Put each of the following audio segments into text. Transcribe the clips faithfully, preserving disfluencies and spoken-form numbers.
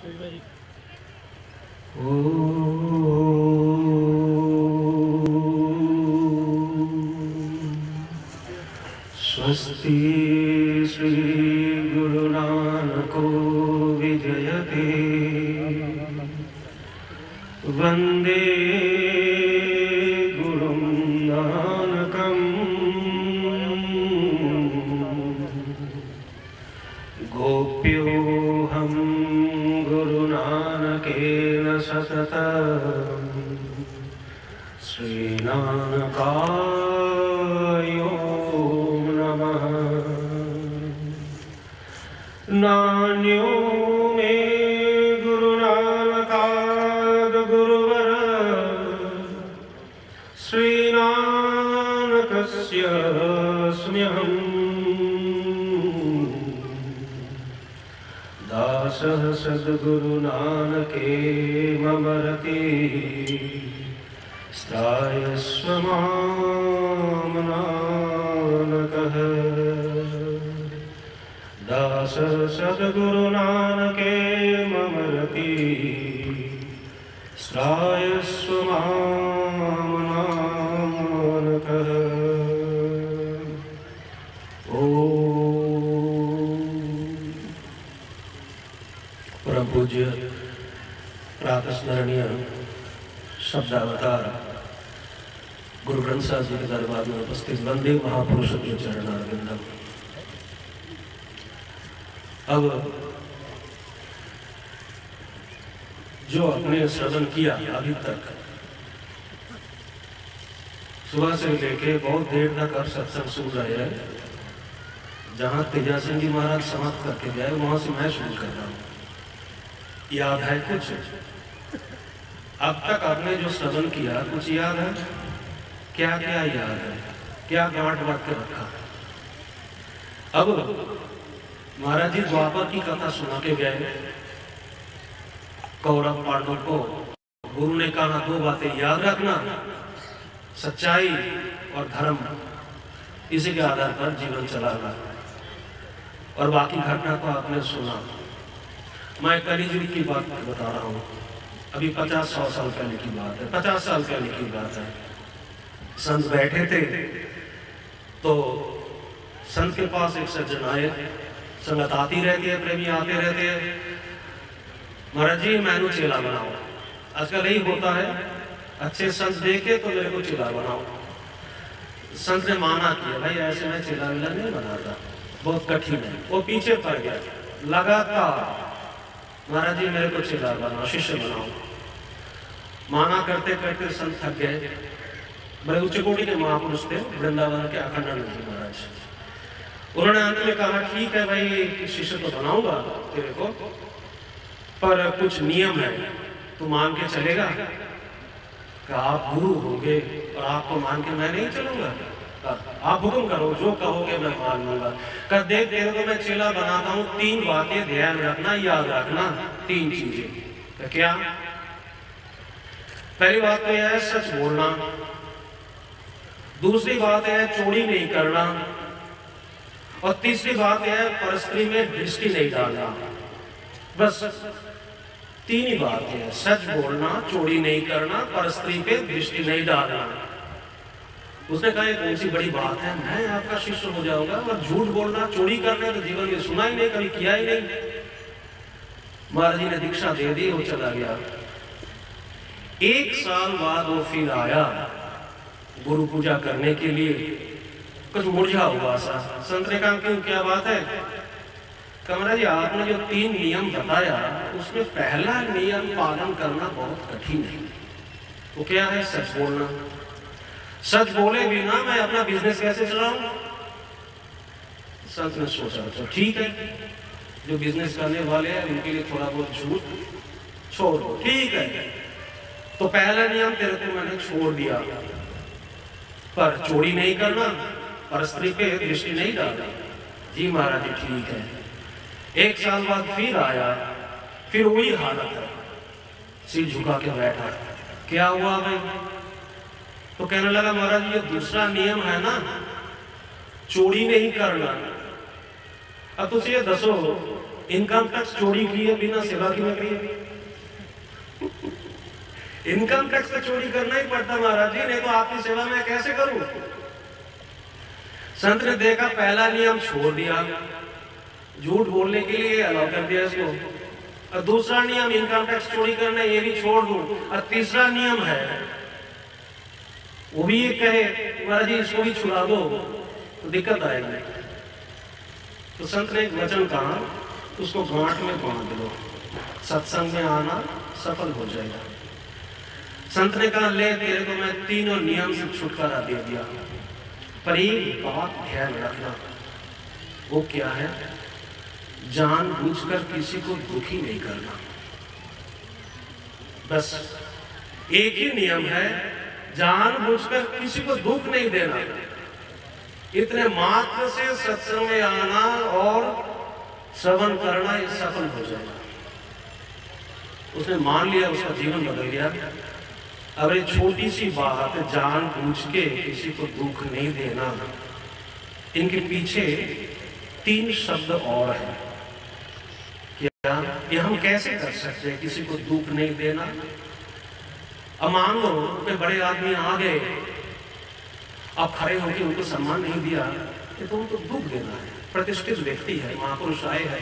स्वस्ति श्री गुरु नानको विजयते वंदे गुरुं नानकं गोप्योऽहं गुरु नानकेन सततं श्रीनानकाय नान्यो मे गुरु नानकाद गुरुवर श्रीनानकस्य स्म्यहम् दासः सद्गुरु नानके मम रते स्त्रायस्व मां नानकः दास सद्गुरु नानके मम रति श्रायस्व मां नानकः। परम पूज्य प्रातस्मरणीय शब्दावतार गुरु ग्रंथ साहिब जी के दरबार में उपस्थित वंदे महापुरुष के चरणारविंदम। अब जो अपने श्रवण किया अभी तक सुबह से लेके बहुत देर तक अब सत्संग सुन रहे हैं। जहां तेजा सिंह जी महाराज समाप्त करके गए वहां से मैं शुरू कर रहा हूं। याद है कुछ? अब तक आपने जो श्रवण किया कुछ याद है? क्या क्या याद है? क्या गांठ बांध के रखा? अब महाराज जी द्वापर की कथा सुना के गए कौरव पांडव को। गुरु ने कहा दो बातें याद रखना, सच्चाई और धर्म, इसी के आधार पर जीवन चलाना। और बाकी घटना को आपने सुना। मैं कलिजुग की बात बता रहा हूँ। अभी पचास सौ साल पहले की बात है, पचास साल पहले की बात है। संत बैठे थे तो संत के पास एक सज्जन आए। संगत आती रहती है, प्रेमी आते रहते हैं। महाराज जी मैनू चेला बनाओ। आजकल यही होता है, अच्छे संत देखे तो मेरे को चेला बनाओ। संत ने माना किया, भाई ऐसे मैं चेला विला नहीं बनाता, बहुत कठिन है। वो पीछे पड़ गया। लगातार महाराज जी मेरे को चेला बनाओ, शिष्य बनाओ। माना करते करते संत थक गए। बड़े उच्च कोटि के महापुरुष थे, वृंदावन के अखंडानंद जी महाराज। उन्होंने अंत में कहा ठीक है भाई, शिष्य तो बनाऊंगा तेरे को, पर कुछ नियम है, तू मान के चलेगा? कि आप गुरु होंगे और आपको मान के मैं नहीं चलूंगा। आप हुक्म करो, जो कहोगे मैं मान लूंगा। कर देख तेरे को मैं चेला बनाता हूँ, तीन बातें ध्यान रखना, याद रखना, तीन चीजें। तो क्या? पहली बात तो यह है सच बोलना। दूसरी बात है चोरी नहीं करना। और तीसरी बात यह है परस्त्री में दृष्टि नहीं डालना। बस तीन ही बात है, सच बोलना, चोरी नहीं करना, परस्त्री पे दृष्टि नहीं डालना। उसने कहा कौन सी बड़ी बात है, मैं आपका शिष्य हो जाऊंगा। और झूठ बोलना, चोरी करना तो जीवन में सुना ही नहीं, कभी किया ही नहीं। महाराज जी ने दीक्षा दे दी और चला गया। एक साल बाद वो फिर आया गुरु पूजा करने के लिए। कुछ मुरझा हुआ सा। संत ने कहा क्यों, क्या बात है? कमरा जी आपने जो तीन नियम बताया उसमें पहला नियम पालन करना बहुत कठिन है। वो क्या है? सच बोलना। सच बोले बिना मैं अपना बिजनेस कैसे चलाऊं? संत ने सोचा तो ठीक है, जो बिजनेस करने वाले हैं उनके लिए थोड़ा बहुत झूठ छोड़ दो, ठीक है। तो पहला नियम तेरे को मैंने छोड़ दिया, पर चोरी नहीं करना, परस्त्री पे दृष्टि नहीं डालना। जी महाराज जी ठीक है। एक साल बाद फिर आया, फिर वही हालत है, सिर झुका के बैठा। क्या हुआ भाई? तो कहने लगा महाराज ये दूसरा नियम है ना, चोरी नहीं करना। अब तुझे ये दसो इनकम टैक्स चोरी किए बिना सेवा की में किए। इनकम टैक्स तो चोरी करना ही पड़ता महाराज जी, नहीं तो आपकी सेवा मैं कैसे करूं। संत ने देखा पहला नियम छोड़ दिया, झूठ बोलने के लिए अलाउ कर दिया इसको, और दूसरा नियम इनकम टैक्स चोरी करना ये भी छोड़ दूं, और तीसरा नियम है वो भी ये कहे महाराज जी इसको भी छुड़ा दो तो दिक्कत आएगी। तो संत ने एक वचन कहा, उसको गांठ में बांध लो, सत्संग में आना सफल हो जाएगा। संत ने कहा ले तेरे को मैं तीनों नियम से छुटकारा दे दिया, पर एक बात ध्यान रखना। वो क्या है? जानबूझकर किसी को दुखी नहीं करना। बस एक ही नियम है, जानबूझकर किसी को दुख नहीं देना। इतने मात्र से सत्संग में आना और श्रवण करना ये सफल हो जाएगा। उसने मान लिया, उसका जीवन बदल गया। अब ये छोटी सी बात, जानबूझ के किसी को दुख नहीं देना, इनके पीछे तीन शब्द और हैं। क्या ये हम कैसे कर सकते हैं किसी को दुख नहीं देना? अब मान लो कि बड़े आदमी आ गए, अब खड़े होकर उनको सम्मान नहीं दिया, ये तो उनको दुख देना है। प्रतिष्ठित व्यक्ति है, महापुरुष आए हैं,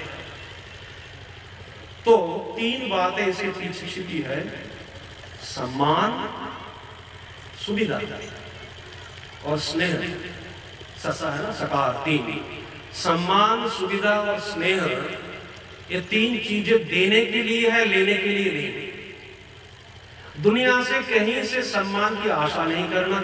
तो तीन बातें इसे पीछे छिपी है। सम्मान, सुविधा और स्नेह। ससा है ना, सकार, तीन। सम्मान, सुविधा और स्नेह, ये तीन चीजें देने के लिए है, लेने के लिए नहीं। दुनिया से कहीं से सम्मान की आशा नहीं करना।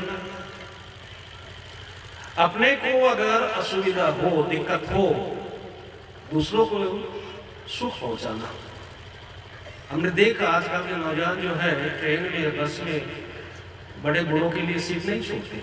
अपने को अगर असुविधा हो, दिक्कत हो, दूसरों को सुख पहुंचाना। हमने देखा आजकल के नौजवान जो है ट्रेन में, बस में बड़े बूढ़ों के लिए सीट नहीं छोड़ते।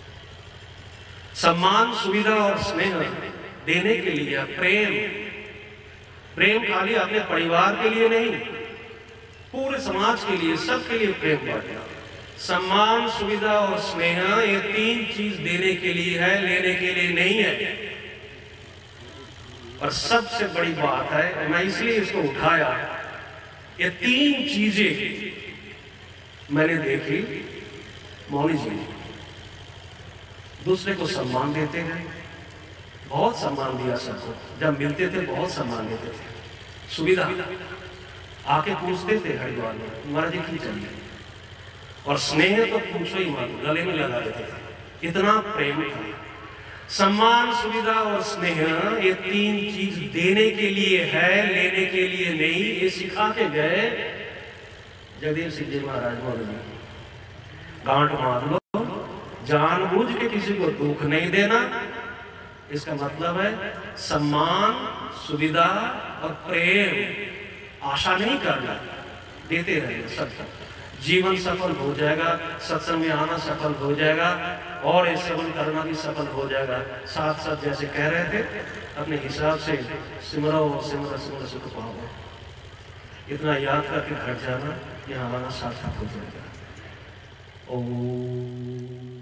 सम्मान, सुविधा और स्नेह देने के लिए, प्रेम प्रेम खाली अपने परिवार के लिए नहीं, पूरे समाज के लिए, सबके लिए प्रेम बांटना। सम्मान, सुविधा और स्नेह, ये तीन चीज देने के लिए है, लेने के लिए नहीं है। और सबसे बड़ी बात है, मैं इसलिए इसको उठाया, ये तीन चीजें मैंने देखी मौनी जी ने। दूसरे को सम्मान देते हैं, बहुत सम्मान दिया सबको, जब मिलते थे बहुत सम्मान देते थे। सुविधा, आके पूछते थे हरिद्वार में महाराज जी की चाहिए। और स्नेह तो पूछो ही मत, गले में लगा देते थे, इतना प्रेम था। सम्मान, सुविधा और स्नेह, ये तीन चीज देने के लिए है, लेने के लिए नहीं। ये सिखा के गए जगदेव सिंह जी महाराज बोल जी, गांठ मार लो, जानबूझ के किसी को दुख नहीं देना। इसका मतलब है सम्मान, सुविधा और प्रेम, आशा नहीं करना, देते रहे सब। जीवन सफल हो जाएगा, सत्संग में आना सफल हो जाएगा, और ये श्रवण करना भी सफल हो जाएगा। साथ साथ जैसे कह रहे थे, अपने हिसाब से सिमरो सिमरो सिमरो सुख पाओ, इतना याद करके घर जाना, ये हमारा सार्थक हो जाएगा। ओम।